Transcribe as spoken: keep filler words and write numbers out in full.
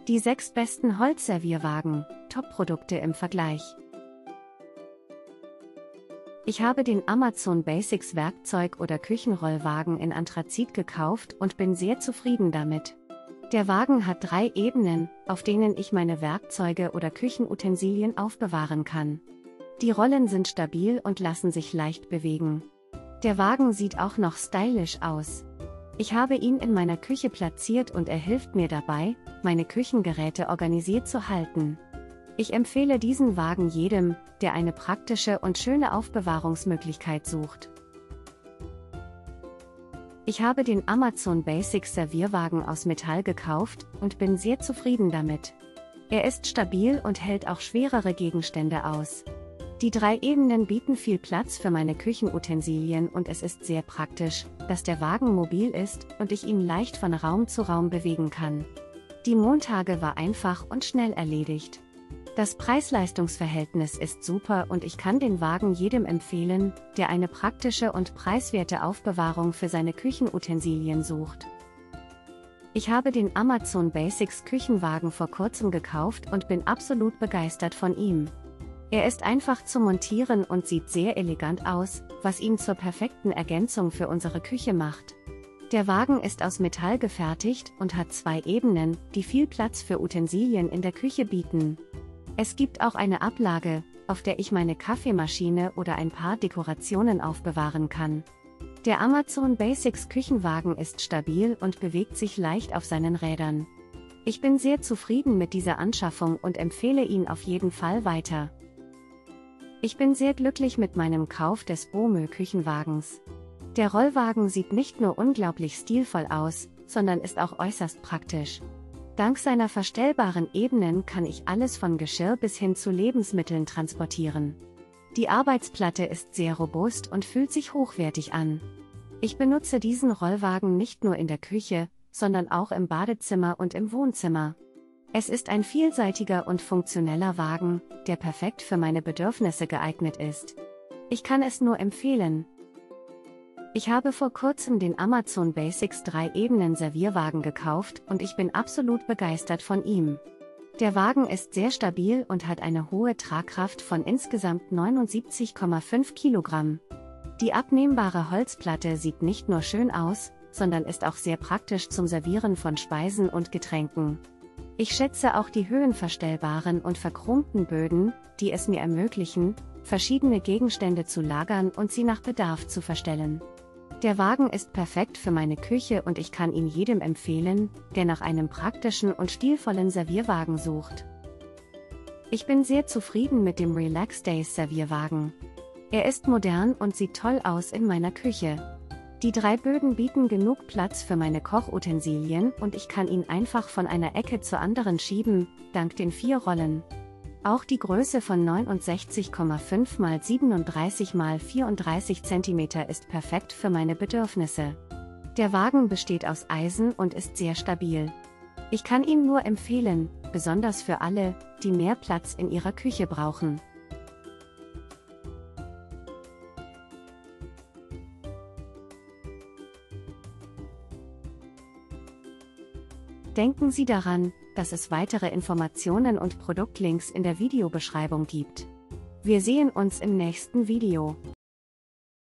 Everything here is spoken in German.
Die sechs besten Holzservierwagen, Top-Produkte im Vergleich. Ich habe den Amazon Basics Werkzeug- oder Küchenrollwagen in Anthrazit gekauft und bin sehr zufrieden damit. Der Wagen hat drei Ebenen, auf denen ich meine Werkzeuge oder Küchenutensilien aufbewahren kann. Die Rollen sind stabil und lassen sich leicht bewegen. Der Wagen sieht auch noch stylisch aus. Ich habe ihn in meiner Küche platziert und er hilft mir dabei, meine Küchengeräte organisiert zu halten. Ich empfehle diesen Wagen jedem, der eine praktische und schöne Aufbewahrungsmöglichkeit sucht. Ich habe den Amazon Basics Servierwagen aus Metall gekauft und bin sehr zufrieden damit. Er ist stabil und hält auch schwerere Gegenstände aus. Die drei Ebenen bieten viel Platz für meine Küchenutensilien und es ist sehr praktisch, dass der Wagen mobil ist und ich ihn leicht von Raum zu Raum bewegen kann. Die Montage war einfach und schnell erledigt. Das Preis-Leistungs-Verhältnis ist super und ich kann den Wagen jedem empfehlen, der eine praktische und preiswerte Aufbewahrung für seine Küchenutensilien sucht. Ich habe den Amazon Basics Küchenwagen vor kurzem gekauft und bin absolut begeistert von ihm. Er ist einfach zu montieren und sieht sehr elegant aus, was ihn zur perfekten Ergänzung für unsere Küche macht. Der Wagen ist aus Metall gefertigt und hat zwei Ebenen, die viel Platz für Utensilien in der Küche bieten. Es gibt auch eine Ablage, auf der ich meine Kaffeemaschine oder ein paar Dekorationen aufbewahren kann. Der Amazon Basics Küchenwagen ist stabil und bewegt sich leicht auf seinen Rädern. Ich bin sehr zufrieden mit dieser Anschaffung und empfehle ihn auf jeden Fall weiter. Ich bin sehr glücklich mit meinem Kauf des Bomö Küchenwagens. Der Rollwagen sieht nicht nur unglaublich stilvoll aus, sondern ist auch äußerst praktisch. Dank seiner verstellbaren Ebenen kann ich alles von Geschirr bis hin zu Lebensmitteln transportieren. Die Arbeitsplatte ist sehr robust und fühlt sich hochwertig an. Ich benutze diesen Rollwagen nicht nur in der Küche, sondern auch im Badezimmer und im Wohnzimmer. Es ist ein vielseitiger und funktioneller Wagen, der perfekt für meine Bedürfnisse geeignet ist. Ich kann es nur empfehlen. Ich habe vor kurzem den Amazon Basics drei Ebenen Servierwagen gekauft und ich bin absolut begeistert von ihm. Der Wagen ist sehr stabil und hat eine hohe Tragkraft von insgesamt neunundsiebzig Komma fünf Kilogramm. Die abnehmbare Holzplatte sieht nicht nur schön aus, sondern ist auch sehr praktisch zum Servieren von Speisen und Getränken. Ich schätze auch die höhenverstellbaren und verchromten Böden, die es mir ermöglichen, verschiedene Gegenstände zu lagern und sie nach Bedarf zu verstellen. Der Wagen ist perfekt für meine Küche und ich kann ihn jedem empfehlen, der nach einem praktischen und stilvollen Servierwagen sucht. Ich bin sehr zufrieden mit dem Relax Days Servierwagen. Er ist modern und sieht toll aus in meiner Küche. Die drei Böden bieten genug Platz für meine Kochutensilien und ich kann ihn einfach von einer Ecke zur anderen schieben, dank den vier Rollen. Auch die Größe von neunundsechzig Komma fünf mal siebenunddreißig mal vierunddreißig Zentimeter ist perfekt für meine Bedürfnisse. Der Wagen besteht aus Eisen und ist sehr stabil. Ich kann ihn nur empfehlen, besonders für alle, die mehr Platz in ihrer Küche brauchen. Denken Sie daran, dass es weitere Informationen und Produktlinks in der Videobeschreibung gibt. Wir sehen uns im nächsten Video.